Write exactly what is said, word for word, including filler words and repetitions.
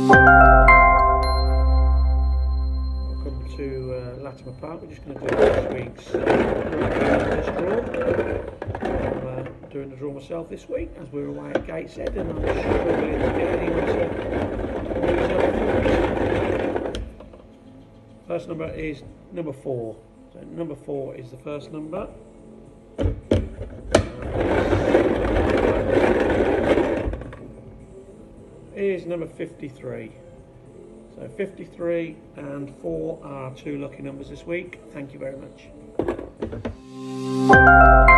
Welcome to uh, Latimer Park. We're just going to do this week's uh, draw. I'm uh, doing the draw myself this week as we're away at Gateshead, and I'm struggling to get anyone to. First number is number four. So number four is the first number. Is number fifty-three. So fifty-three and four are two lucky numbers this week. Thank you very much.